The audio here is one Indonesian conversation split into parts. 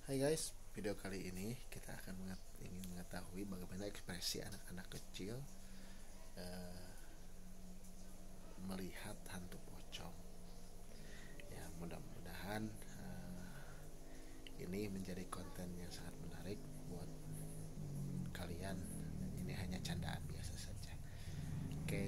Hai guys, video kali ini kita akan ingin mengetahui bagaimana ekspresi anak-anak kecil eh, melihat hantu pocong. Ya, mudah-mudahan ini menjadi konten yang sangat menarik buat kalian. Ini hanya candaan biasa saja. Oke.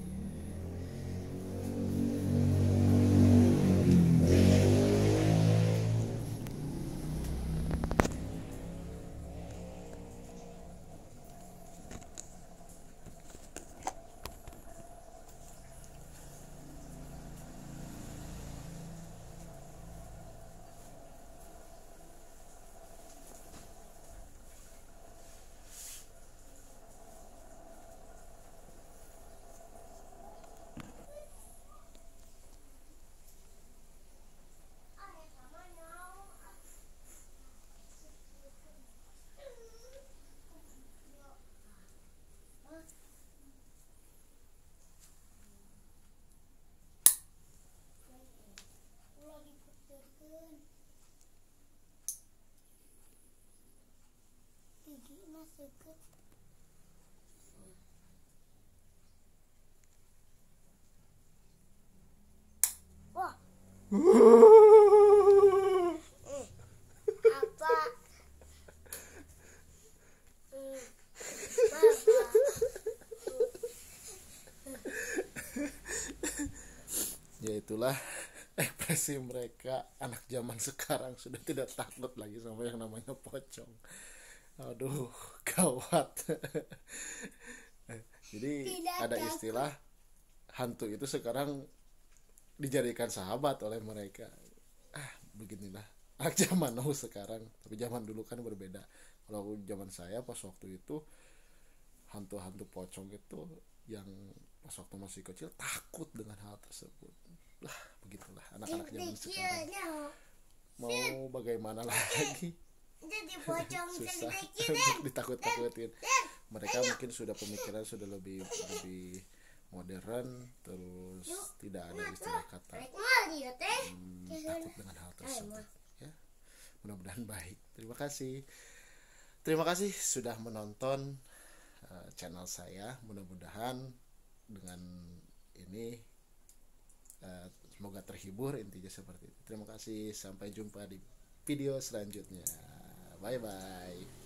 Gigi masih ke wah apa Ya itulah ekspresi mereka. Anak zaman sekarang sudah tidak takut lagi sama yang namanya pocong. Aduh, gawat. Jadi Tidak ada takut. istilah hantu itu sekarang dijadikan sahabat oleh mereka. Beginilah anak zaman now sekarang. Tapi zaman dulu kan berbeda. Kalau zaman saya pas waktu itu, hantu-hantu pocong itu yang pas waktu masih kecil takut dengan hal tersebut. Lah, begitulah anak-anak zaman sekarang. Mau bagaimana lagi? Jadi pocong Susah segede untuk ditakut-takutin. Mereka mungkin sudah pemikiran sudah lebih modern, terus tidak ada istilah kata takut dengan hal tersebut. Ya, mudah-mudahan baik. Terima kasih sudah menonton channel saya. Mudah-mudahan dengan ini semoga terhibur, intinya seperti itu. Terima kasih, sampai jumpa di video selanjutnya. Bye bye.